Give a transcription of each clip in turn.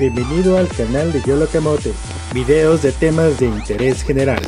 bienvenido al canal de Yolo Camote, videos de temas de interés general.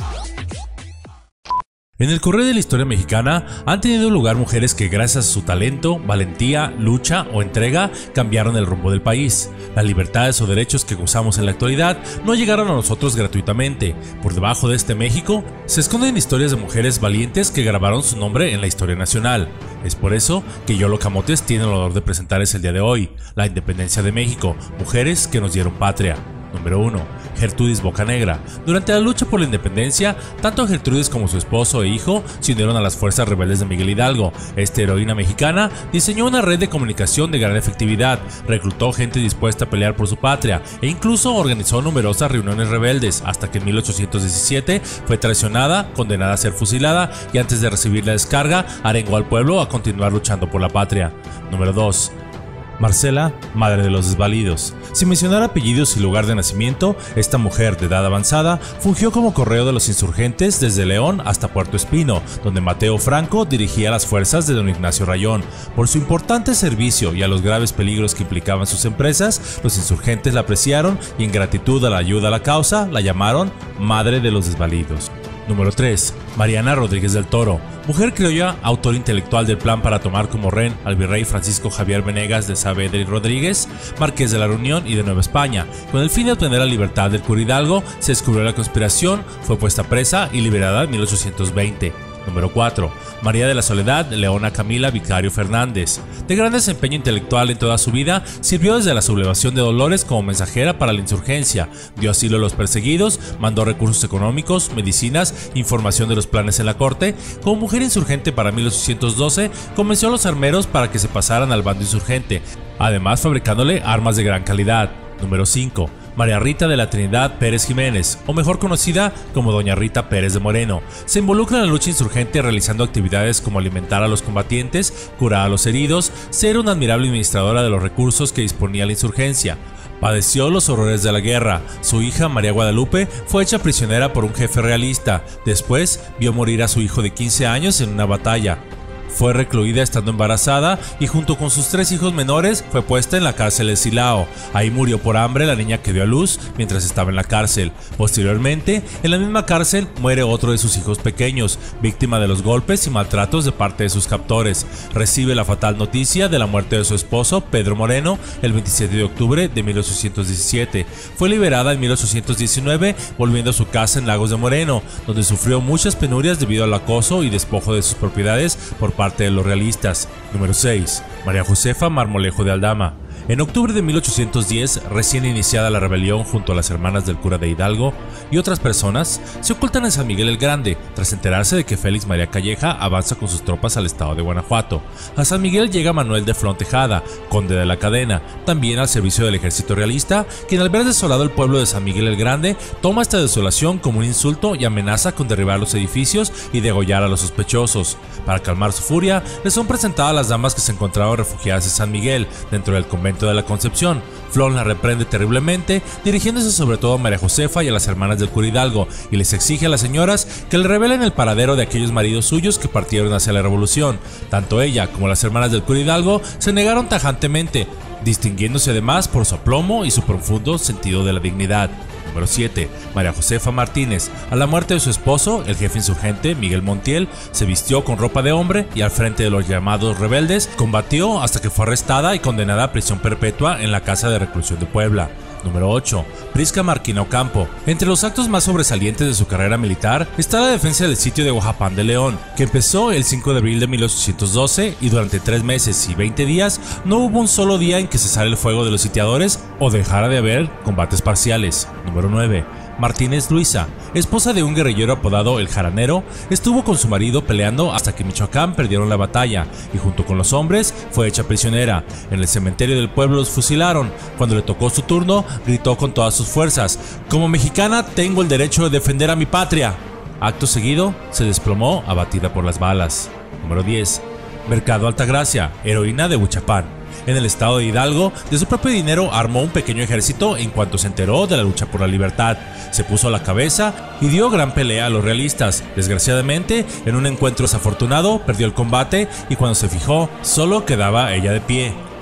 En el correr de la historia mexicana han tenido lugar mujeres que gracias a su talento, valentía, lucha o entrega cambiaron el rumbo del país. Las libertades o derechos que gozamos en la actualidad no llegaron a nosotros gratuitamente. Por debajo de este México se esconden historias de mujeres valientes que grabaron su nombre en la historia nacional. Es por eso que Yolo Camotes tiene el honor de presentarles el día de hoy, la independencia de México, mujeres que nos dieron patria. Número 1. Gertrudis Bocanegra. Durante la lucha por la independencia, tanto Gertrudis como su esposo e hijo se unieron a las fuerzas rebeldes de Miguel Hidalgo. Esta heroína mexicana diseñó una red de comunicación de gran efectividad, reclutó gente dispuesta a pelear por su patria e incluso organizó numerosas reuniones rebeldes, hasta que en 1817 fue traicionada, condenada a ser fusilada y antes de recibir la descarga, arengó al pueblo a continuar luchando por la patria. Número 2. Marcela, madre de los desvalidos. Sin mencionar apellidos y lugar de nacimiento, esta mujer de edad avanzada fungió como correo de los insurgentes desde León hasta Puerto Espino, donde Mateo Franco dirigía las fuerzas de don Ignacio Rayón. Por su importante servicio y a los graves peligros que implicaban sus empresas, los insurgentes la apreciaron y en gratitud a la ayuda a la causa, la llamaron Madre de los Desvalidos. Número 3. Mariana Rodríguez del Toro. Mujer criolla, autor intelectual del plan para tomar como rehén al virrey Francisco Javier Venegas de Saavedra y Rodríguez, marqués de la Reunión y de Nueva España. Con el fin de obtener la libertad del cura Hidalgo, se descubrió la conspiración, fue puesta presa y liberada en 1820. Número 4. María de la Soledad Leona Camila Vicario Fernández. De gran desempeño intelectual en toda su vida, sirvió desde la sublevación de Dolores como mensajera para la insurgencia, dio asilo a los perseguidos, mandó recursos económicos, medicinas, información de los planes en la corte. Como mujer insurgente para 1812, convenció a los armeros para que se pasaran al bando insurgente, además fabricándole armas de gran calidad. Número 5. María Rita de la Trinidad Pérez Jiménez, o mejor conocida como Doña Rita Pérez de Moreno. Se involucra en la lucha insurgente realizando actividades como alimentar a los combatientes, curar a los heridos, ser una admirable administradora de los recursos que disponía la insurgencia. Padeció los horrores de la guerra. Su hija María Guadalupe fue hecha prisionera por un jefe realista. Después vio morir a su hijo de 15 años en una batalla. Fue recluida estando embarazada y junto con sus 3 hijos menores fue puesta en la cárcel de Silao. Ahí murió por hambre la niña que dio a luz mientras estaba en la cárcel. Posteriormente, en la misma cárcel muere otro de sus hijos pequeños, víctima de los golpes y maltratos de parte de sus captores. Recibe la fatal noticia de la muerte de su esposo, Pedro Moreno, el 27 de octubre de 1817. Fue liberada en 1819, volviendo a su casa en Lagos de Moreno, donde sufrió muchas penurias debido al acoso y despojo de sus propiedades por parte de los realistas. Número 6. María Josefa Marmolejo de Aldama. En octubre de 1810, recién iniciada la rebelión junto a las hermanas del cura de Hidalgo y otras personas, se ocultan en San Miguel el Grande, tras enterarse de que Félix María Calleja avanza con sus tropas al estado de Guanajuato. A San Miguel llega Manuel de Flon Tejada, conde de la Cadena, también al servicio del ejército realista, quien al ver desolado el pueblo de San Miguel el Grande, toma esta desolación como un insulto y amenaza con derribar los edificios y degollar a los sospechosos. Para calmar su furia, les son presentadas las damas que se encontraban refugiadas en San Miguel, dentro del convento de la Concepción. Flon la reprende terriblemente, dirigiéndose sobre todo a María Josefa y a las hermanas del cura Hidalgo, y les exige a las señoras que le revelen el paradero de aquellos maridos suyos que partieron hacia la revolución. Tanto ella como las hermanas del cura Hidalgo se negaron tajantemente, distinguiéndose además por su aplomo y su profundo sentido de la dignidad. Número 7. María Josefa Martínez. A la muerte de su esposo, el jefe insurgente Miguel Montiel, se vistió con ropa de hombre y al frente de los llamados rebeldes combatió hasta que fue arrestada y condenada a prisión perpetua en la Casa de Reclusión de Puebla. Número 8. Prisca Marquina Ocampo. Entre los actos más sobresalientes de su carrera militar está la defensa del sitio de Oaxapán de León, que empezó el 5 de abril de 1812 y durante 3 meses y 20 días no hubo un solo día en que cesara el fuego de los sitiadores o dejara de haber combates parciales. Número 9. Martínez Luisa, esposa de un guerrillero apodado El Jaranero, estuvo con su marido peleando hasta que Michoacán perdieron la batalla y junto con los hombres fue hecha prisionera. En el cementerio del pueblo los fusilaron. Cuando le tocó su turno, gritó con todas sus fuerzas: "Como mexicana tengo el derecho de defender a mi patria". Acto seguido, se desplomó abatida por las balas. Número 10. Mercado Altagracia, heroína de Huichapán. En el estado de Hidalgo, de su propio dinero armó un pequeño ejército en cuanto se enteró de la lucha por la libertad. Se puso a la cabeza y dio gran pelea a los realistas. Desgraciadamente, en un encuentro desafortunado, perdió el combate y cuando se fijó, solo quedaba ella de pie.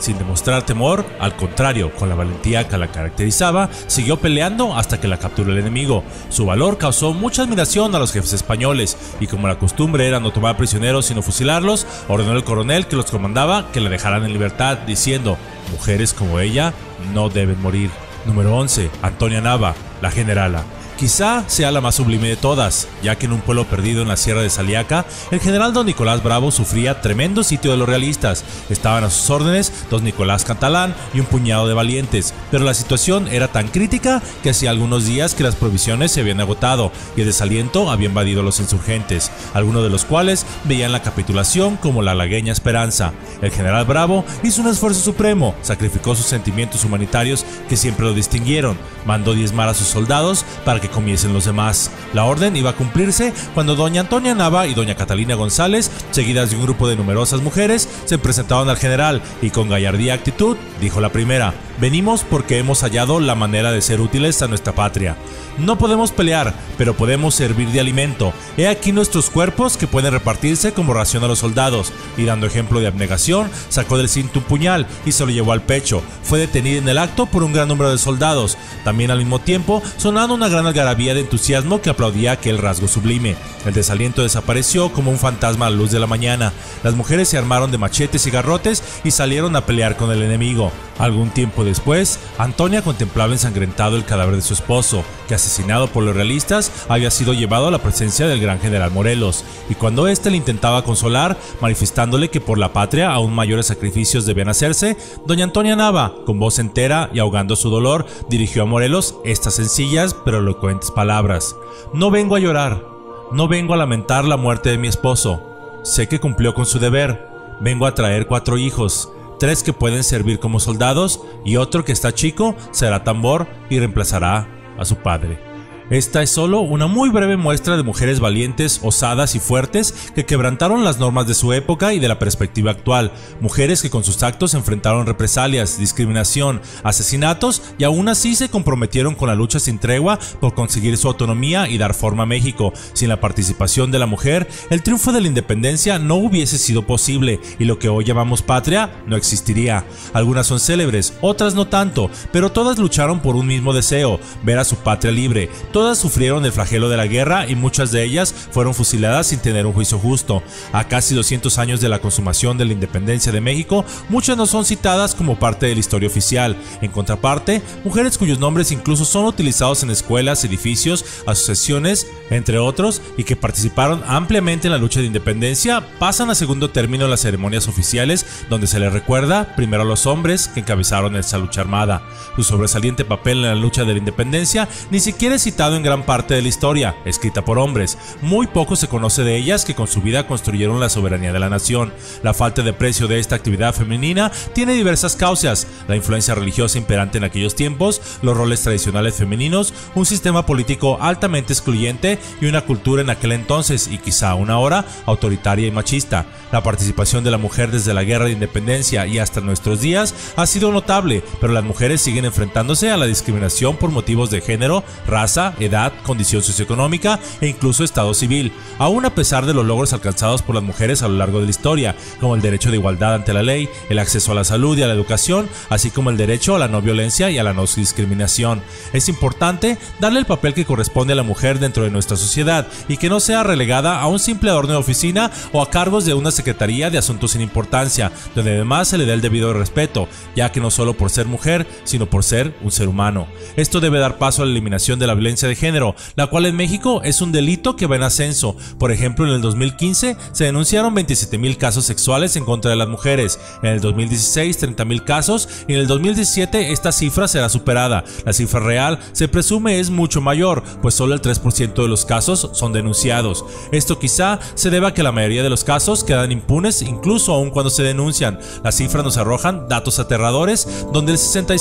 Sin demostrar temor, al contrario, con la valentía que la caracterizaba, siguió peleando hasta que la capturó el enemigo. Su valor causó mucha admiración a los jefes españoles, y como la costumbre era no tomar prisioneros sino fusilarlos, ordenó el coronel que los comandaba que la dejaran en libertad, diciendo: mujeres como ella no deben morir. Número 11. Antonia Nava, la generala. Quizá sea la más sublime de todas, ya que en un pueblo perdido en la sierra de Saliaca, el general don Nicolás Bravo sufría tremendo sitio de los realistas. Estaban a sus órdenes don Nicolás Catalán y un puñado de valientes, pero la situación era tan crítica que hacía algunos días que las provisiones se habían agotado y el desaliento había invadido a los insurgentes, algunos de los cuales veían la capitulación como la halagueña esperanza. El general Bravo hizo un esfuerzo supremo, sacrificó sus sentimientos humanitarios que siempre lo distinguieron, mandó diezmar a sus soldados para que comiesen los demás. La orden iba a cumplirse cuando doña Antonia Nava y doña Catalina González, seguidas de un grupo de numerosas mujeres, se presentaron al general y con gallardía actitud dijo la primera: venimos porque hemos hallado la manera de ser útiles a nuestra patria. No podemos pelear, pero podemos servir de alimento. He aquí nuestros cuerpos que pueden repartirse como ración a los soldados. Y dando ejemplo de abnegación, sacó del cinto un puñal y se lo llevó al pecho. Fue detenida en el acto por un gran número de soldados. También al mismo tiempo sonando una gran algarabía de entusiasmo que aplaudía aquel rasgo sublime. El desaliento desapareció como un fantasma a la luz de la mañana. Las mujeres se armaron de machetes y garrotes y salieron a pelear con el enemigo. Algún tiempo después, Antonia contemplaba ensangrentado el cadáver de su esposo, que asesinado por los realistas había sido llevado a la presencia del gran general Morelos, y cuando éste le intentaba consolar, manifestándole que por la patria aún mayores sacrificios debían hacerse, doña Antonia Nava, con voz entera y ahogando su dolor, dirigió a Morelos estas sencillas pero elocuentes palabras: no vengo a llorar, no vengo a lamentar la muerte de mi esposo, sé que cumplió con su deber, vengo a traer 4 hijos, 3 que pueden servir como soldados y otro que está chico será tambor y reemplazará a su padre. Esta es solo una muy breve muestra de mujeres valientes, osadas y fuertes que quebrantaron las normas de su época y de la perspectiva actual, mujeres que con sus actos enfrentaron represalias, discriminación, asesinatos y aún así se comprometieron con la lucha sin tregua por conseguir su autonomía y dar forma a México. Sin la participación de la mujer, el triunfo de la independencia no hubiese sido posible y lo que hoy llamamos patria no existiría. Algunas son célebres, otras no tanto, pero todas lucharon por un mismo deseo: ver a su patria libre. Todas sufrieron el flagelo de la guerra y muchas de ellas fueron fusiladas sin tener un juicio justo. A casi 200 años de la consumación de la independencia de México, muchas no son citadas como parte de la historia oficial. En contraparte, mujeres cuyos nombres incluso son utilizados en escuelas, edificios, asociaciones, entre otros, y que participaron ampliamente en la lucha de independencia, pasan a segundo término en las ceremonias oficiales, donde se les recuerda primero a los hombres que encabezaron esa lucha armada. Su sobresaliente papel en la lucha de la independencia ni siquiera es citado en gran parte de la historia, escrita por hombres. Muy poco se conoce de ellas que con su vida construyeron la soberanía de la nación. La falta de precio de esta actividad femenina tiene diversas causas: la influencia religiosa imperante en aquellos tiempos, los roles tradicionales femeninos, un sistema político altamente excluyente y una cultura en aquel entonces, y quizá aún ahora, autoritaria y machista. La participación de la mujer desde la guerra de independencia y hasta nuestros días ha sido notable, pero las mujeres siguen enfrentándose a la discriminación por motivos de género, raza, edad, condición socioeconómica e incluso estado civil, aún a pesar de los logros alcanzados por las mujeres a lo largo de la historia, como el derecho de igualdad ante la ley, el acceso a la salud y a la educación, así como el derecho a la no violencia y a la no discriminación. Es importante darle el papel que corresponde a la mujer dentro de nuestra sociedad y que no sea relegada a un simple adorno de oficina o a cargos de una secretaría de asuntos sin importancia, donde además se le dé el debido respeto, ya que no solo por ser mujer, sino por ser un ser humano. Esto debe dar paso a la eliminación de la violencia de género, la cual en México es un delito que va en ascenso. Por ejemplo, en el 2015 se denunciaron 27,000 casos sexuales en contra de las mujeres, en el 2016 30,000 casos y en el 2017 esta cifra será superada. La cifra real se presume es mucho mayor, pues solo el 3% de los casos son denunciados. Esto quizá se deba a que la mayoría de los casos quedan impunes incluso aun cuando se denuncian. Las cifras nos arrojan datos aterradores, donde el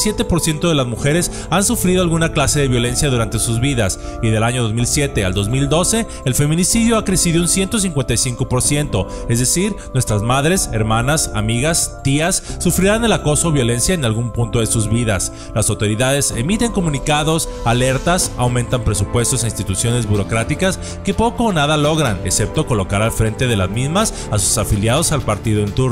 67% de las mujeres han sufrido alguna clase de violencia durante sus vidas, y del año 2007 al 2012 el feminicidio ha crecido un 155%, es decir, nuestras madres, hermanas, amigas, tías sufrirán el acoso o violencia en algún punto de sus vidas. Las autoridades emiten comunicados, alertas, aumentan presupuestos a instituciones burocráticas que poco o nada logran, excepto colocar al frente de las mismas a sus afiliados al partido en turno.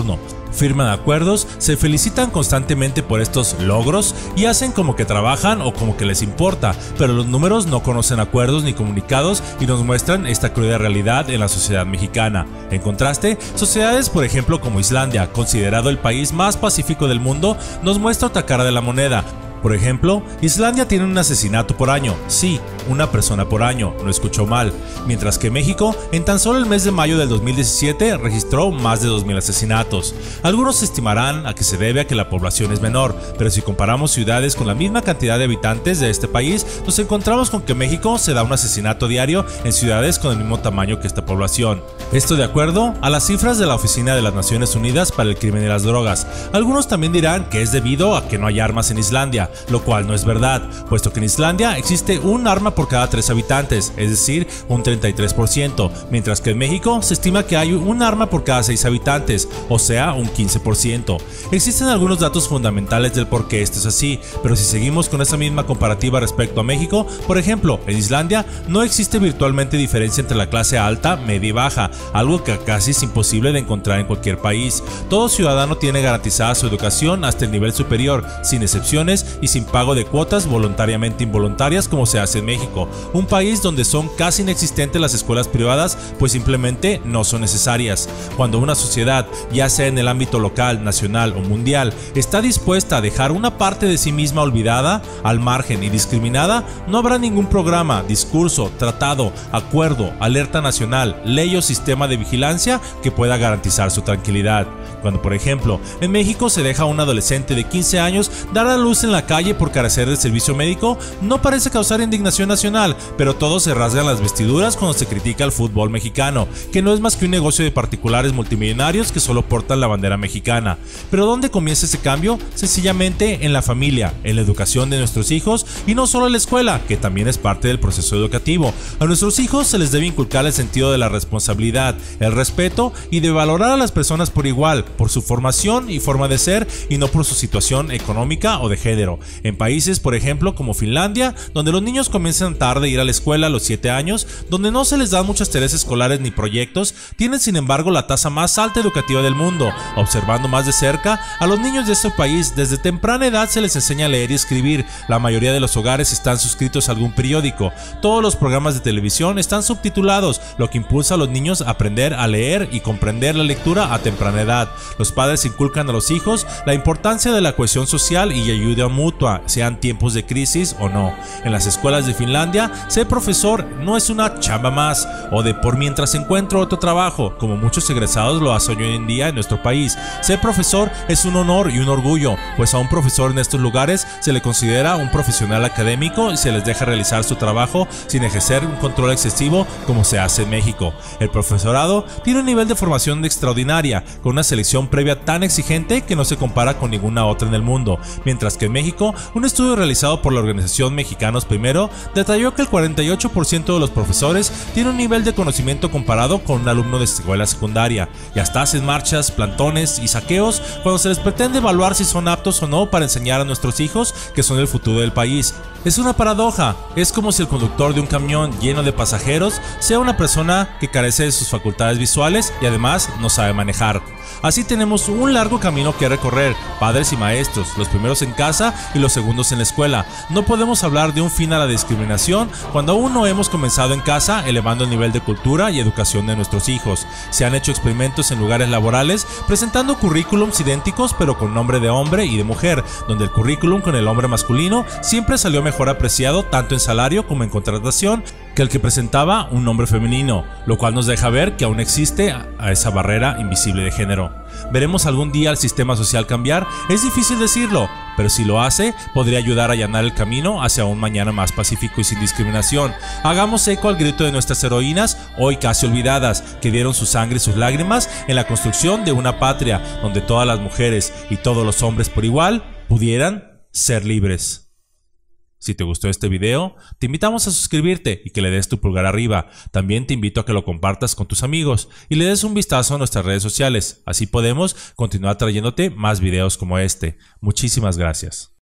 firman acuerdos, se felicitan constantemente por estos logros y hacen como que trabajan o como que les importa, pero los números no conocen acuerdos ni comunicados y nos muestran esta cruda realidad en la sociedad mexicana. En contraste, sociedades por ejemplo como Islandia, considerado el país más pacífico del mundo, nos muestra otra cara de la moneda. Por ejemplo, Islandia tiene un asesinato por año, sí, una persona por año, no escuchó mal, mientras que México, en tan solo el mes de mayo del 2017, registró más de 2000 asesinatos. Algunos estimarán a que se debe a que la población es menor, pero si comparamos ciudades con la misma cantidad de habitantes de este país, nos encontramos con que México se da un asesinato diario en ciudades con el mismo tamaño que esta población. Esto de acuerdo a las cifras de la Oficina de las Naciones Unidas para el Crimen y las Drogas. Algunos también dirán que es debido a que no hay armas en Islandia, lo cual no es verdad, puesto que en Islandia existe un arma por cada 3 habitantes, es decir, un 33%, mientras que en México se estima que hay un arma por cada 6 habitantes, o sea, un 15%. Existen algunos datos fundamentales del por qué esto es así, pero si seguimos con esa misma comparativa respecto a México, por ejemplo, en Islandia no existe virtualmente diferencia entre la clase alta, media y baja, algo que casi es imposible de encontrar en cualquier país. Todo ciudadano tiene garantizada su educación hasta el nivel superior, sin excepciones y sin pago de cuotas voluntariamente involuntarias como se hace en México, un país donde son casi inexistentes las escuelas privadas, pues simplemente no son necesarias. Cuando una sociedad, ya sea en el ámbito local, nacional o mundial, está dispuesta a dejar una parte de sí misma olvidada, al margen y discriminada, no habrá ningún programa, discurso, tratado, acuerdo, alerta nacional, ley o sistema de vigilancia que pueda garantizar su tranquilidad. Cuando, por ejemplo, en México se deja a un adolescente de 15 años dar a luz en la calle por carecer de servicio médico, no parece causar indignación nacional, pero todos se rasgan las vestiduras cuando se critica al fútbol mexicano, que no es más que un negocio de particulares multimillonarios que solo portan la bandera mexicana. Pero ¿dónde comienza ese cambio? Sencillamente en la familia, en la educación de nuestros hijos y no solo en la escuela, que también es parte del proceso educativo. A nuestros hijos se les debe inculcar el sentido de la responsabilidad, el respeto y de valorar a las personas por igual, por su formación y forma de ser y no por su situación económica o de género. En países, por ejemplo, como Finlandia, donde los niños comienzan tarde a ir a la escuela a los 7 años, donde no se les dan muchas tareas escolares ni proyectos, tienen sin embargo la tasa más alta educativa del mundo. Observando más de cerca, a los niños de este país desde temprana edad se les enseña a leer y escribir. La mayoría de los hogares están suscritos a algún periódico. Todos los programas de televisión están subtitulados, lo que impulsa a los niños a aprender a leer y comprender la lectura a temprana edad. Los padres inculcan a los hijos la importancia de la cohesión social y ayuda mutua, sean tiempos de crisis o no. En las escuelas de Finlandia, ser profesor no es una chamba más o de por mientras encuentro otro trabajo, como muchos egresados lo hacen hoy en día en nuestro país. Ser profesor es un honor y un orgullo, pues a un profesor en estos lugares se le considera un profesional académico y se les deja realizar su trabajo sin ejercer un control excesivo como se hace en México. El profesorado tiene un nivel de formación extraordinaria, con una selección previa tan exigente que no se compara con ninguna otra en el mundo, mientras que en México, un estudio realizado por la organización Mexicanos Primero detalló que el 48% de los profesores tiene un nivel de conocimiento comparado con un alumno de escuela secundaria, y hasta hacen marchas, plantones y saqueos cuando se les pretende evaluar si son aptos o no para enseñar a nuestros hijos, que son el futuro del país. Es una paradoja, es como si el conductor de un camión lleno de pasajeros sea una persona que carece de sus facultades visuales y además no sabe manejar. Así tenemos un largo camino que recorrer, padres y maestros, los primeros en casa y los segundos en la escuela. No podemos hablar de un fin a la discriminación cuando aún no hemos comenzado en casa elevando el nivel de cultura y educación de nuestros hijos. Se han hecho experimentos en lugares laborales presentando currículums idénticos pero con nombre de hombre y de mujer, donde el currículum con el hombre masculino siempre salió mejor apreciado tanto en salario como en contratación que el que presentaba un nombre femenino, lo cual nos deja ver que aún existe a esa barrera invisible de género. ¿Veremos algún día el sistema social cambiar? Es difícil decirlo, pero si lo hace, podría ayudar a allanar el camino hacia un mañana más pacífico y sin discriminación. Hagamos eco al grito de nuestras heroínas, hoy casi olvidadas, que dieron su sangre y sus lágrimas en la construcción de una patria donde todas las mujeres y todos los hombres por igual pudieran ser libres. Si te gustó este video, te invitamos a suscribirte y que le des tu pulgar arriba. También te invito a que lo compartas con tus amigos y le des un vistazo a nuestras redes sociales. Así podemos continuar trayéndote más videos como este. Muchísimas gracias.